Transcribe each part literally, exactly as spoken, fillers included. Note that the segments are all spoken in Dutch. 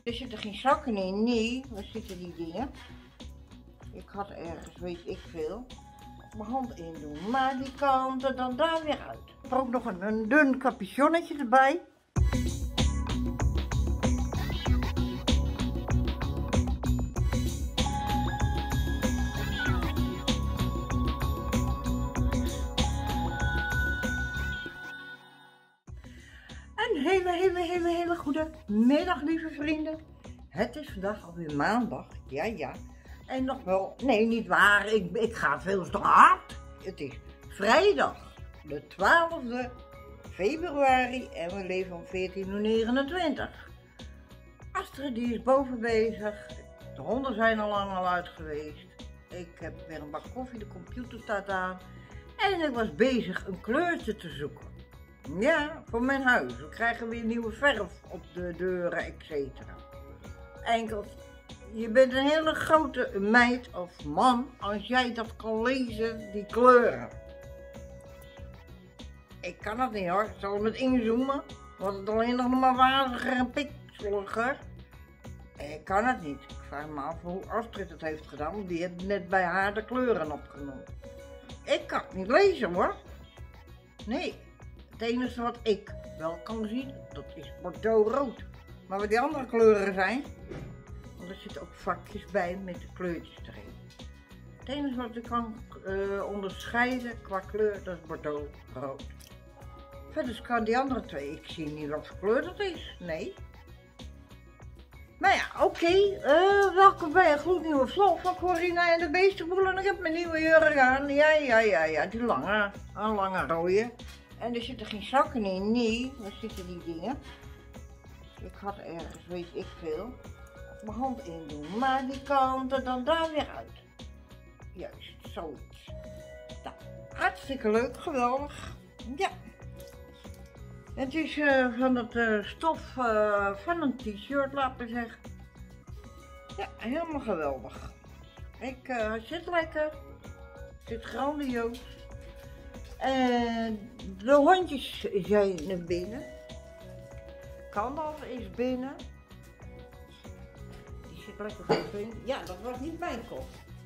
Er zitten geen zakken in, nee. Waar zitten die dingen? Ik had ergens, weet ik veel, mijn hand in doen. Maar die kan er dan daar weer uit. Ik heb ook nog een, een dun capuchonnetje erbij. Een hele, hele, hele, hele goede middag, lieve vrienden. Het is vandaag alweer maandag, ja, ja. En nog wel, nee, niet waar, ik, ik ga veel te hard. Het is vrijdag, de twaalfde februari en we leven om veertien uur negenentwintig. Astrid die is boven bezig, de honden zijn al lang al uit geweest. Ik heb weer een bak koffie, de computer staat aan. En ik was bezig een kleurtje te zoeken. Ja, voor mijn huis. We krijgen weer nieuwe verf op de deuren, et cetera. Enkel, je bent een hele grote meid of man als jij dat kan lezen, die kleuren. Ik kan het niet hoor. Ik zal met inzoomen. Wordt het alleen nog maar waziger en pixeliger. Ik kan het niet. Ik vraag me af hoe Astrid het heeft gedaan, want die heeft net bij haar de kleuren opgenomen. Ik kan het niet lezen hoor. Nee. Het enige wat ik wel kan zien, dat is bordeaux-rood. Maar wat die andere kleuren zijn, want er zitten ook vakjes bij met de kleurtjes erin. Het enige wat ik kan uh, onderscheiden qua kleur, dat is bordeaux-rood. Verder kan die andere twee, ik zie niet wat voor kleur dat is, nee. Maar ja, oké, okay. uh, welkom bij een gloednieuwe vlog van Corina en de Beestenboel. En ik heb mijn nieuwe jurk aan, ja, ja, ja, ja, die lange, een lange rode. En er zitten geen zakken in, nee, waar zitten die dingen? Ik had ergens, weet ik veel, mijn hand in doen. Maar die kan er dan daar weer uit. Juist, zoiets. Nou, hartstikke leuk, geweldig. Ja. Het is uh, van het uh, stof uh, van een t-shirt, laat maar zeggen. Ja, helemaal geweldig. Ik uh, zit lekker. Zit grandioos. En de hondjes zijn naar binnen. Kandalf is binnen. Die zit lekker voor vriend. Ja, dat was niet mijn kop.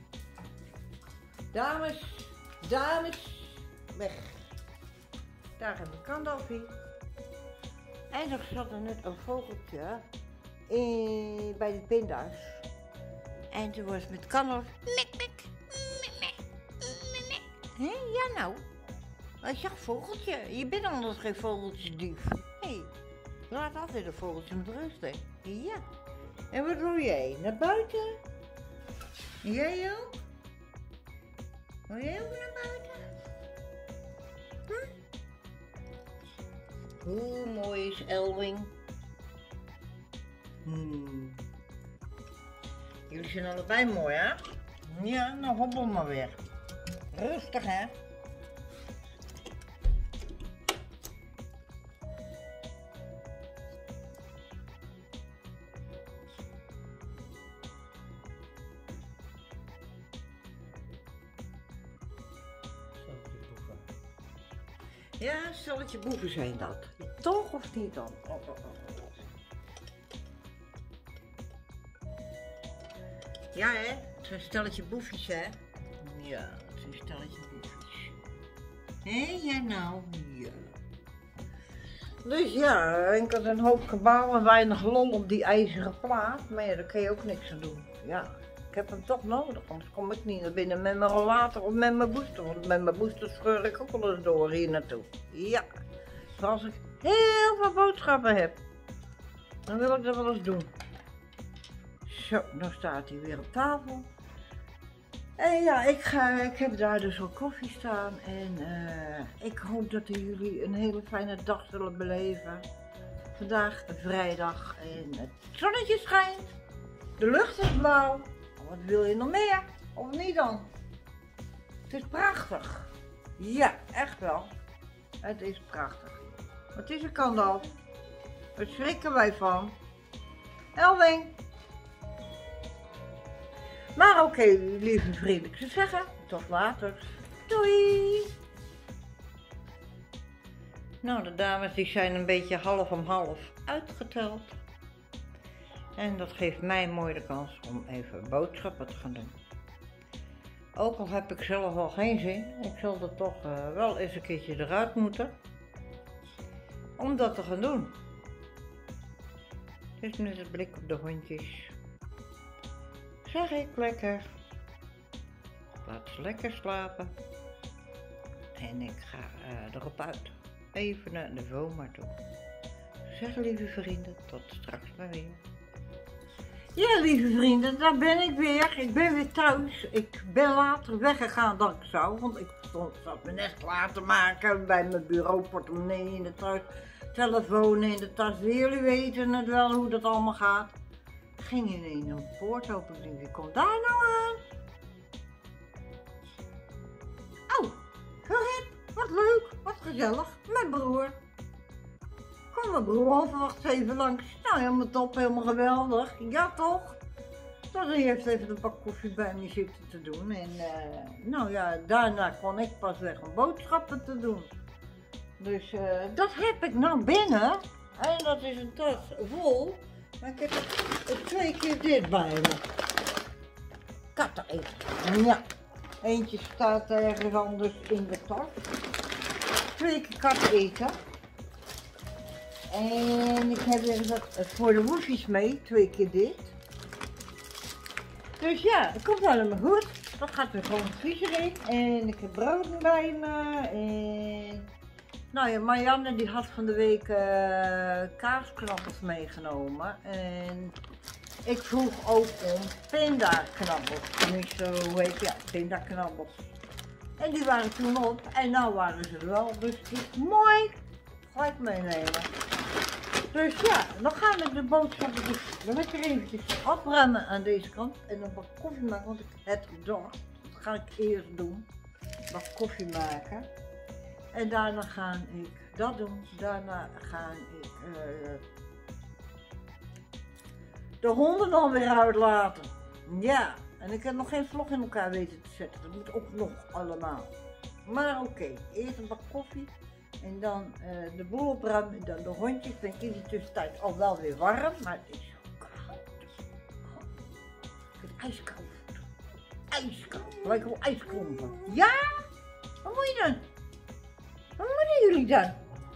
Dames, dames, weg. Daar heb ik Kandalf in. En er zat er net een vogeltje in, bij de pinda's. En toen was met Kandalf. Mek, mek, mek, mek, mek. Hé, ja nou. Ik zag vogeltje, je bent anders geen vogeltjesdief. Hé, hey, laat altijd een vogeltje met rust, hè. Ja. En wat doe jij? Naar buiten? Jij ook? Wil jij ook naar buiten? Hm? Hoe mooi is Elwing? Hmm. Jullie zijn allebei mooi, hè? Ja, nou hobbel maar weer. Rustig, hè? Ja, stelletje boeven zijn dat. Toch of niet dan? Oh, oh, oh. Ja hè, het is een stelletje boefjes hè. Ja, het is een stelletje boefjes. Hé, ja nou, ja. Dus ja, ik had een hoop gebouw en weinig lol op die ijzeren plaat. Maar ja, daar kun je ook niks aan doen. Ja. Ik heb hem toch nodig, anders kom ik niet naar binnen met mijn rollator of met mijn booster. Want met mijn booster scheur ik ook wel eens door hier naartoe. Ja, als ik heel veel boodschappen heb, dan wil ik dat wel eens doen. Zo, nou staat hij weer op tafel. En ja, ik, ga, ik heb daar dus al koffie staan. En uh, ik hoop dat jullie een hele fijne dag zullen beleven. Vandaag vrijdag en het zonnetje schijnt. De lucht is blauw. Wat wil je nog meer? Of niet dan? Het is prachtig. Ja, echt wel. Het is prachtig. Wat is er, Kandalf? Waar schrikken wij van? Elwing. Maar oké, okay, lieve vrienden, ik zou zeggen, tot later. Doei! Nou, de dames die zijn een beetje half om half uitgeteld. En dat geeft mij mooi de kans om even boodschappen te gaan doen. Ook al heb ik zelf al geen zin, ik zal er toch uh, wel eens een keertje eruit moeten. Om dat te gaan doen. Dus met het blik op de hondjes. Zeg ik lekker. Laat ze lekker slapen. En ik ga uh, erop uit. Even naar de Voma toe. Zeg lieve vrienden, tot straks maar weer. Ja lieve vrienden, daar ben ik weer. Ik ben weer thuis. Ik ben later weggegaan dan ik zou. Want ik stond, zat me net klaar te maken bij mijn bureau, portemonnee in de tas, telefoon in de tas. Jullie weten het wel hoe dat allemaal gaat. Ging ineens een poort open. Wie komt daar nou aan? Oh, Gerrit, wat leuk, wat gezellig. Mijn broer. Kom mijn broer onverwacht even langs. Nou, helemaal top, helemaal geweldig. Ja toch? Dus hij heeft even een pak koffie bij me zitten te doen. En uh, nou ja, daarna kon ik pas weg om boodschappen te doen. Dus uh, dat heb ik nou binnen. En dat is een tas vol. Maar ik heb er twee keer dit bij me. Katten eten. Ja. Eentje staat ergens anders in de tas. Twee keer katten eten. En ik heb er dat voor de woefjes mee. Twee keer dit. Dus ja, het komt allemaal goed. Dat gaat weer gewoon het vriezer in. En ik heb brood bij me. En nou ja, Marianne die had van de week uh, kaasknabbels meegenomen. En ik vroeg ook om pindaknabbels. Tenminste, hoe heet ja, pindaknabbels. En die waren toen op. En nou waren ze er wel. Dus het is mooi. Gelijk meenemen. Dus ja, dan gaan we de boodschappen dus lekker eventjes opruimen aan deze kant. En dan wat koffie maken, want ik heb het door. Dat ga ik eerst doen. Wat koffie maken. En daarna ga ik dat doen. Daarna ga ik uh, de honden dan weer uitlaten. Ja, en ik heb nog geen vlog in elkaar weten te zetten. Dat moet ook nog allemaal. Maar oké, okay. Eerst een bak koffie. En dan uh, de boel opruimen. En dan de hondjes. Dan is in de tussentijd al wel weer warm. Maar het is zo koud. Ik vind het ijskoud. Ijskoud. Lijkt wel ijsklompen. Ja? Wat moet je dan? Wat moeten jullie dan?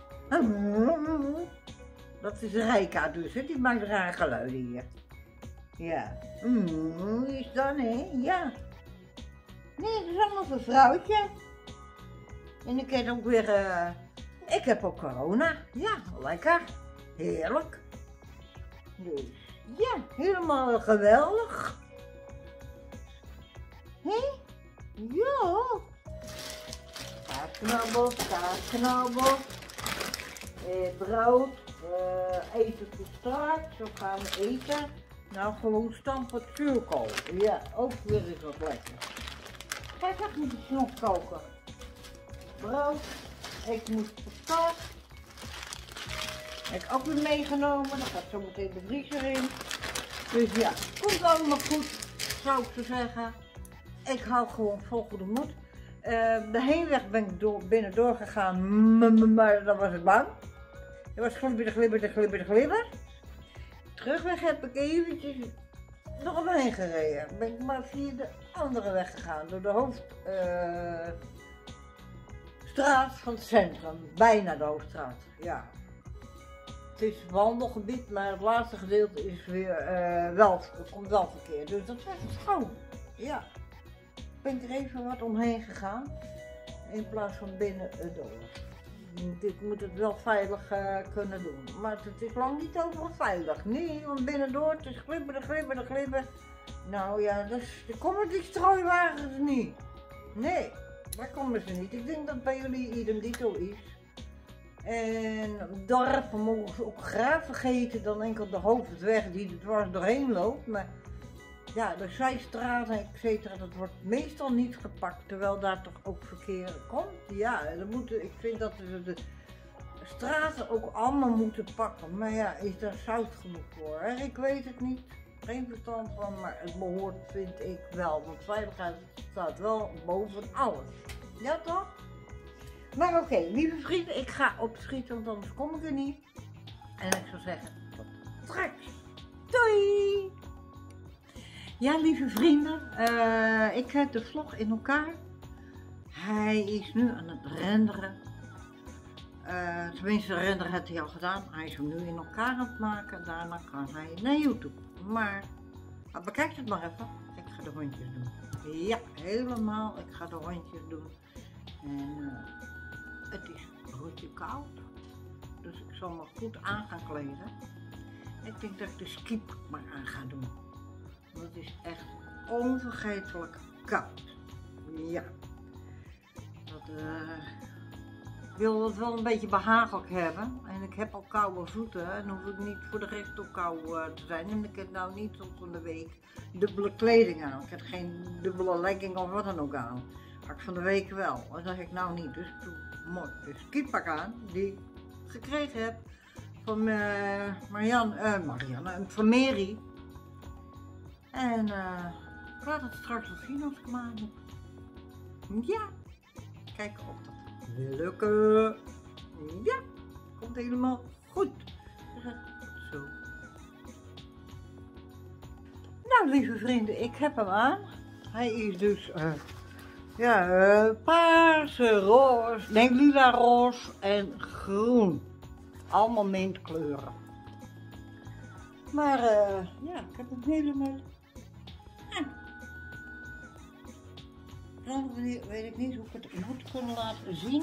Dat is Rijka dus, hè? Die maakt rare geluiden hier. Ja. Mm, wie is dan, hè? Ja. Nee, dat is allemaal een vrouwtje. En ik heb ook weer, uh, ik heb ook corona. Ja, lekker. Heerlijk. Dus, ja, helemaal geweldig. Hé? Ja. Kaasknabbels, kaasknabbels, eh, brood, eh, eten voor straks, zo gaan we eten. Nou, gewoon stampen zuurkool. Ja, ook weer is wat lekker. Kijk, ik moet het nog koken. Brood, ik moet voor straks. Heb ik ook weer meegenomen, dan gaat zo meteen de vriezer in. Dus ja, komt allemaal goed, zou ik zo zeggen. Ik hou gewoon volgende moed. Uh, de heenweg ben ik door, binnen doorgegaan, maar dan was ik bang. Er was glibber, de glibber, de glibber, de glibber. Terugweg heb ik eventjes nog omheen gereden. Ben ik maar via de andere weg gegaan, door de hoofdstraat uh, van het centrum. Bijna de hoofdstraat, ja. Het is een wandelgebied, maar het laatste gedeelte is weer uh, wel, er komt wel verkeer. Dus dat was het schoon, ja. Ben ik er even wat omheen gegaan, in plaats van binnen door. Ik moet het wel veilig uh, kunnen doen, maar het is lang niet overal veilig. Nee, want binnendoor, het is glibber, glibber, glibber. Nou ja, dus, dan komen die strooiwagens niet. Nee, daar komen ze niet. Ik denk dat bij jullie idem dito is. En dorpen mogen ze ook graag vergeten dan enkel de hoofdweg die er dwars doorheen loopt. Maar ja, de zijstraten, et cetera, dat wordt meestal niet gepakt, terwijl daar toch ook verkeer komt. Ja, dan moeten, ik vind dat we de straten ook allemaal moeten pakken. Maar ja, is daar zout genoeg voor? Hè? Ik weet het niet, geen verstand van, maar het behoort, vind ik wel. Want veiligheid staat wel boven alles. Ja toch? Maar oké, okay, lieve vrienden, ik ga opschieten, want anders kom ik er niet. En ik zou zeggen, tot straks. Doei! Ja, lieve vrienden, uh, ik heb de vlog in elkaar. Hij is nu aan het renderen. Uh, tenminste, de render heeft hij al gedaan. Hij is hem nu in elkaar aan het maken. Daarna kan hij naar YouTube. Maar, nou, bekijk het maar even. Ik ga de rondjes doen. Ja, helemaal. Ik ga de rondjes doen. En uh, het is rotje koud. Dus ik zal me goed aan gaan kleden. Ik denk dat ik de skip maar aan ga doen. Want het is echt onvergetelijk koud. Ja. Dat, uh, ik wil het wel een beetje behagelijk hebben. En ik heb al koude voeten. En dan hoef ik niet voor de rest ook koud uh, te zijn. En ik heb nou niet tot van de week dubbele kleding aan. Ik heb geen dubbele legging of wat dan ook aan. Maar ik van de week wel. En dat heb ik nou niet. Dus ik doe mooi de skipak aan. Die ik gekregen heb van uh, Marianne, uh, Marianne, van Mary. En uh, ik laat het straks wel zien als ik hem aan heb. Ja, kijk of dat wil lukken. Ja, komt helemaal goed. Zo. Nou, lieve vrienden, ik heb hem aan. Hij is dus uh, ja, uh, paarse, roze, nee, lila, roze en groen. Allemaal mintkleuren. Maar uh, ja, ik heb hem helemaal aan. Dan weet ik niet hoe ik het moet kunnen laten zien.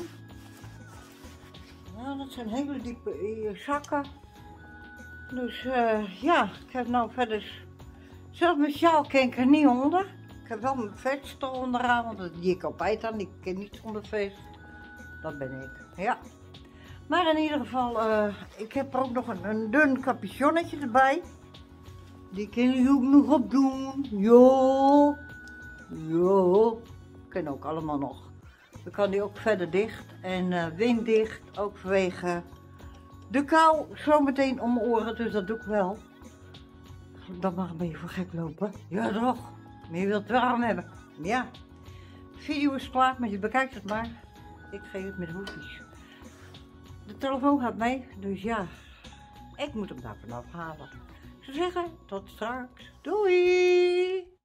Nou, dat zijn hele diepe zakken. Dus uh, ja, ik heb nou verder... Zelfs mijn sjaal ken ik er niet onder. Ik heb wel mijn vest er onderaan, want die ik altijd aan. Die ken niet zonder vest. Dat ben ik, ja. Maar in ieder geval, uh, ik heb er ook nog een, een dun capuchonnetje erbij. Die kan je ook nog op doen. Jo. Jo. Kan ook allemaal nog. Dan kan die ook verder dicht en uh, winddicht. Ook vanwege de kou zometeen om mijn oren. Dus dat doe ik wel. Dat mag een beetje voor gek lopen. Ja toch. Maar je wilt het warm hebben. Ja. De video is klaar, maar je bekijkt het maar. Ik geef het met hoefjes. De telefoon gaat mee, dus ja, ik moet hem daar vanaf halen. Ik zou zeggen, tot straks. Doei!